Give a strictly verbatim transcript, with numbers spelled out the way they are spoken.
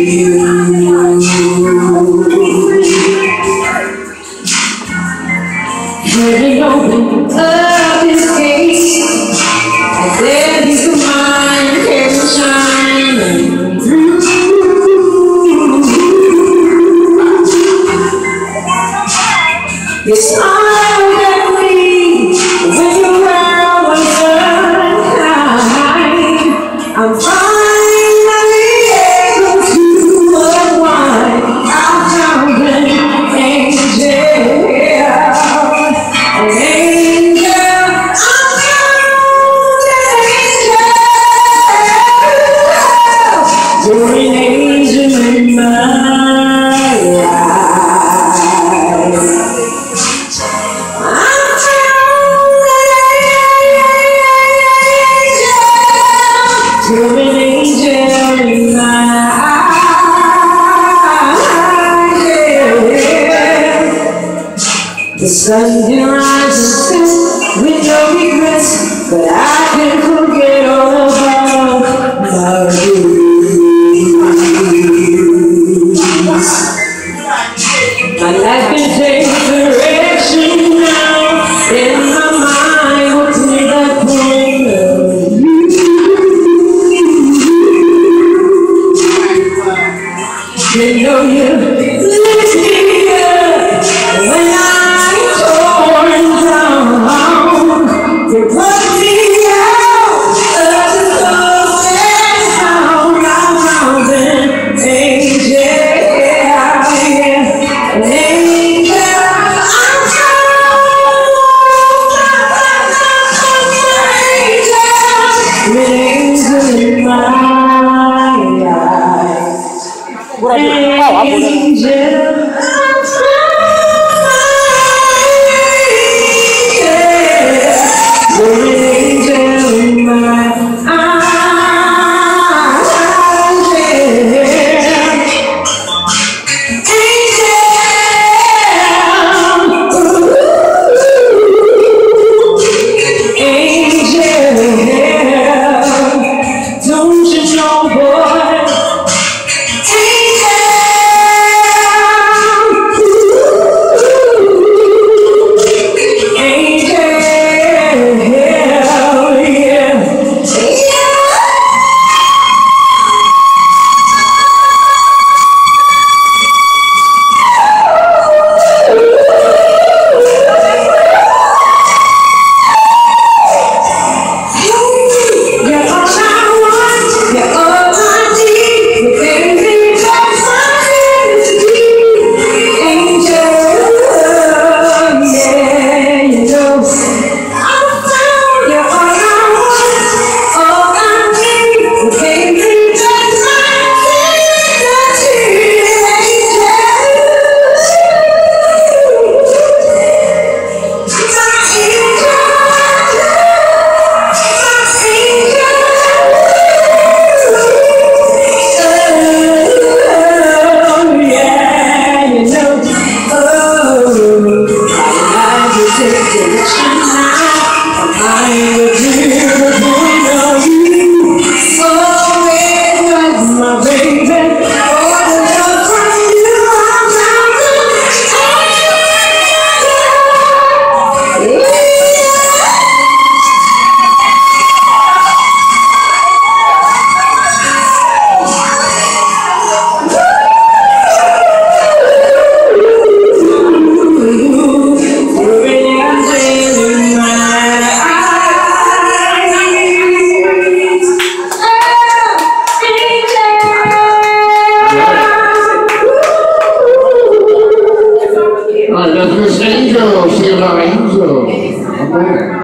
Heaven opened up his gates, and there his mind came shining through. His smile at me when the world was unkind. I'm finally able to unwind. I found an angel. An angel, I found an angel. You're an angel in my life. I found an angel. You're an angel in my life. The sun can rise and set with no regrets, but I can forget all about my dreams. My life can take direction now. In my mind, what's in that point of you? You know you lift me up when I'm torn down. You put me out of the cold and found. I found an angel, yeah, an angel. I found an angel in my life. Angel.